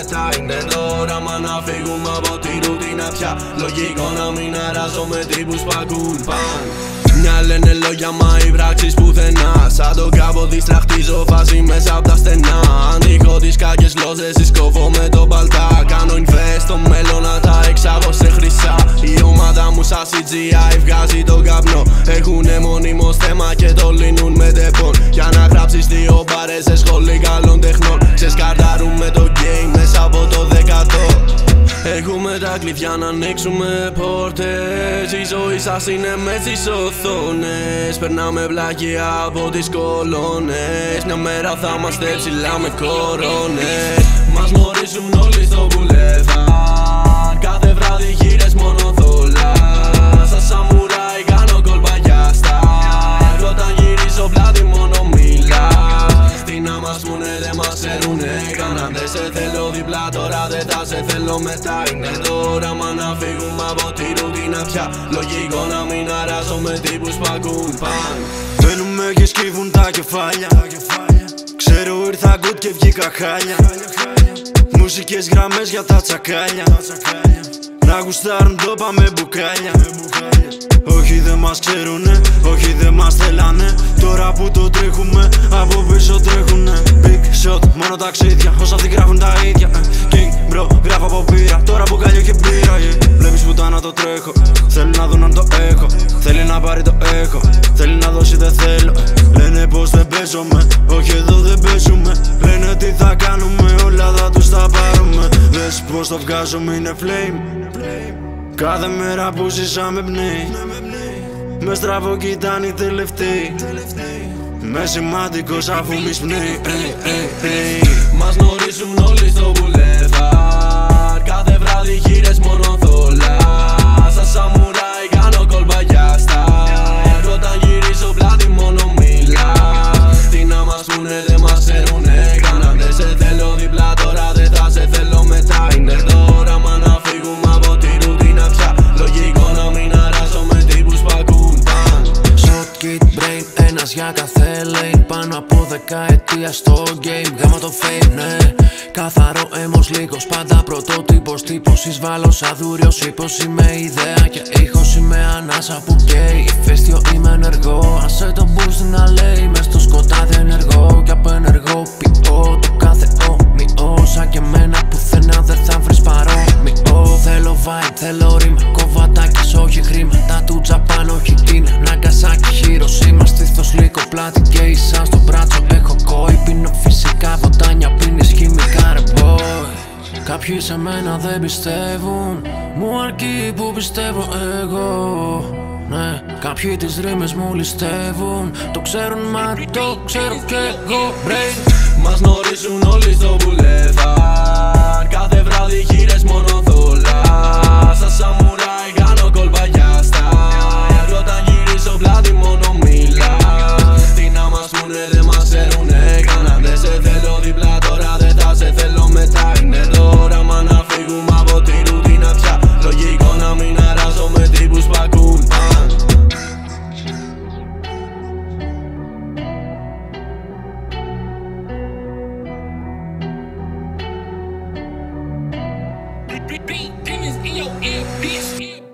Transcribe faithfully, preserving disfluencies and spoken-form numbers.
μετά είναι τώρα. Μα να φύγουμε από τη ρουτίνα πια. Λογικό να μην αράζω με τύπους που ακούν παν. Μια λένε λόγια μα οι πράξεις πουθενά. Σαν το κάπο διστραχτίζω φάση μέσα απ' τα στενά. Αντίχω τις κακές γλώσσες, συσκόβω με το παλτά. Κάνω invest στο μέλλον να τα εξάγω σε χρυσά. Η ομάδα μου σαν σι τζι άι βγάζει τον καπνό. Έχουνε μόνιμο θέμα και το λύνουν με τεπών. Για να γράψεις δύο μπάρες σε σχολή καλών τεχνών. Ξεσκαρτάρουμε το game μέσα από το δεκατό. Έχουμε τα κλειδιά να ανοίξουμε πόρτες. Η ζωή σας είναι με τις οθόνες. Περνάμε βλάκια από τις κολόνες. Μια μέρα θα είμαστε ψηλά με κορώνες. Μας γνωρίζουν όλοι στο μπουλεβάρ. Κάθε βράδυ γύρες μόνο θολά. Σαν σαμουράι κάνω κόλπα για στάρ. Όταν γυρίζω πλάτη μόνο μιλάς. Τι να μας πούνε δεν μας ξέρουνε κανέναν. Δεν σε θέλω διπλά τώρα, δεν τα σε θέλω μετά. Είναι τώρα μα να φύγουμε από τη ρουτίνα πια. Λογικό να μην αράζω με τύπους που ακούν παν. Μπαίνουμε και σκύβουν τα κεφάλια. Ξέρω ήρθα good και βγήκα χάλια. Μουσικές γραμμές για τα τσακάλια. Να γουστάρουν το πάμε μπουκάλια. Όχι δεν μας ξέρουνε, όχι δεν μας θέλανε. Τώρα που το τρέχουμε, από πίσω τρέχουνε. Big shot, μόνο ταξίδια, όσα αυτοί γράφουν τα ίδια. King bro, γράφω από πύρα, τώρα μπουκάλιο και μπύρα. yeah. Βλέπεις πουτάνα το τρέχω, θέλει να δουν αν το έχω. Θέλει να πάρει το έχω, θέλει να δώσει δεν θέλω. Λένε πως δεν παίζομαι, όχι εδώ δεν παίζουμε. Λένε τι θα κάνουμε, όλα θα τους τα πάρουμε. Δες πως το βγάζουμε είναι flame. Κάθε μέρα που ζήσα με πνέει. Με στραβό κοιτάνε οι τελευταίοι. Με σημαντικός αφού μη σπνέει. Μας γνωρίζουν όλοι στο μπουλεβάρ. Κάθε βράδυ γύρες μόνο θολά. Σαν σαμουράι κάνω κόλπα για στάρ. Όταν γυρίζω πλάτη μόνο μιλάς. Τι να μας πούνε δεν μας ξέρουνε κανέναν. Δεν σε θέλω διπλά τώρα, δεν θα σε θέλω μετά. Είναι τώρα μα να φύγουμε από τη ρουτίνα πια. Λογικό να μην αράζω με τύπους που ακούν παν. Shot kit brain, ένας για κάθε lane. Πάνω από δεκαετία στο game, γάμα το fame, ναι. Καθαρό έμος λίγος, πάντα πρωτότυπος τύπος. Εισβάλλω αδούριος ύπος, είμαι ιδέα και ήχος. Είμαι ανάσα που καίει, ηφαίστειο είμαι ενεργό. Άσε το μπουλ στην αλέη, μες στο σκοτάδι ενεργό. Κι από ενεργό ποιώ το κάθε όμοιο. Σαν και εμένα πουθενά δεν θα βρεις παρόμοιο. Θέλω vibe, θέλω ρήμα, κοβατάκες όχι χρήματα. Του Τζαπάν όχι Κίνα, Ναγκασάκι, Χιροσίμα. Στήθος λίγο πλάτη και ίσα στο μπράτσο έχω κόη. Πίνω φυσικά βοτάνια, πίνεις χημικά ρε boy. Κάποιοι σε μένα δεν πιστεύουν, μου αρκεί που πιστεύω εγώ. Ναι, κάποιοι τις ρήμες μου ληστεύουν. Το ξέρουν μα το ξέρω κι εγώ brain. Μας γνωρίζουν όλοι στο μπουλεβάρ. Κάθε βράδυ γύρες μόνο θολά. Σαν σαμουράι κάνω κόλπα για στάρ. Όταν γυρίζω πλάτη μόνο μιλάς. Τι να μας πούνε δεν μας ξέρουνε κανέναν. Δεν σε θέλω διπλά τώρα, δεν θα σε θέλω μετά. Είναι τώρα μα να φύγουμε από τη ρουτίνα πια. Λογικό να μην αράζω με τύπους που ακούν παν. Demons in your ear, bitch.